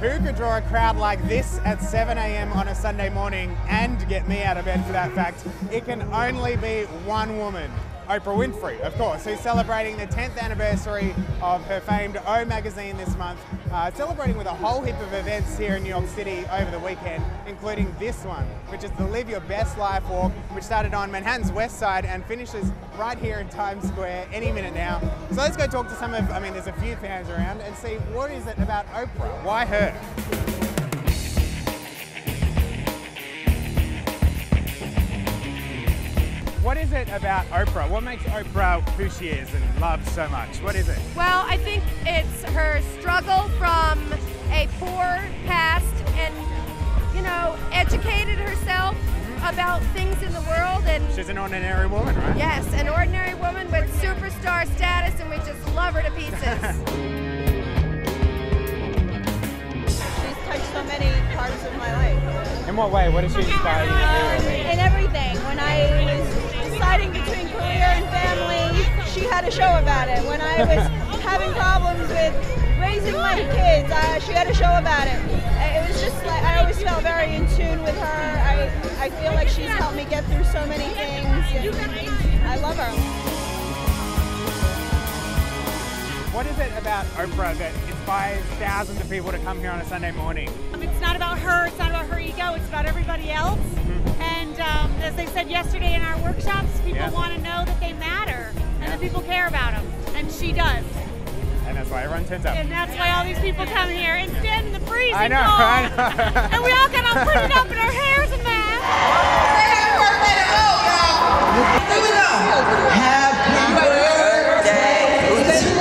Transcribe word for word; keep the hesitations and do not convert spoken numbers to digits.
Who could draw a crowd like this at seven A M on a Sunday morning and get me out of bed for that fact? It can only be one woman. Oprah Winfrey, of course, who's celebrating the tenth anniversary of her famed O Magazine this month, uh, celebrating with a whole heap of events here in New York City over the weekend, including this one, which is the Live Your Best Life Walk, which started on Manhattan's West Side and finishes right here in Times Square any minute now. So let's go talk to some of, I mean, there's a few fans around and see what is it about Oprah? Why her? What is it about Oprah? What makes Oprah who she is and loved so much? What is it? Well, I think it's her struggle from a poor past and, you know, educated herself about things in the world. And she's an ordinary woman, right? Yes, an ordinary woman with superstar status, and we just love her to pieces. She's touched so many parts of my life. In what way? What does she inspire you to do? In everything. When I was deciding between career and family, she had a show about it. When I was having problems with raising my kids, uh, she had a show about it. It was just like, I always felt very in tune with her. I, I feel like she's helped me get through so many things. And I love her. What is it about Oprah that inspires thousands of people to come here on a Sunday morning? Um, it's not about her, it's not about her ego, it's about everybody else. Mm-hmm. And um, as they said yesterday in our workshops, people yeah. want to know that they matter and yeah. that people care about them. And she does. And that's why everyone turns up. And that's why all these people come here and stand in the freezing I know, cold. I know. And we all got all printed up in our hairs and that. Happy birthday to O, y'all. Here we go. Happy birthday to